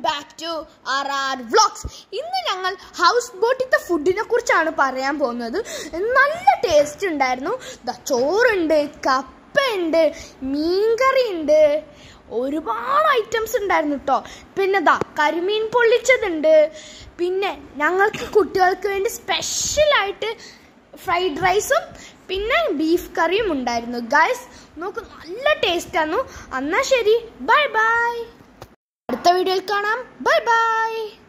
back to RR Vlogs. ഇന്ന് ഞങ്ങൾ house ബോട്ടിത്തെ ഫുഡിനെ കുറിച്ചാണ് പറയാൻ പോകുന്നത്. നല്ല ടേസ്റ്റ് ഉണ്ടായിരുന്നു. ചോറുണ്ട്, കപ്പയുണ്ട്, മീൻകറി ഉണ്ട്, ഒരുപാട് ഐറ്റംസ് ഉണ്ടായിരുന്നു കേട്ടോ. പിന്നെ കരിമീൻ പൊള്ളിച്ചതുണ്ട്. പിന്നെ ഞങ്ങൾക്ക് കുട്ടികൾക്ക് വേണ്ടി സ്പെഷ്യലായിട്ട് ഫ്രൈഡ് റൈസും പിന്നെ ബീഫ് കറിയും ഉണ്ടായിരുന്നു. ഗൈസ് നോക്ക്, നല്ല ടേസ്റ്റ് ആയിരുന്നു. എന്നാൽ ശരി, ബൈ ബൈ. അടുത്ത വീഡിയോയിൽ കാണാം. Bye by.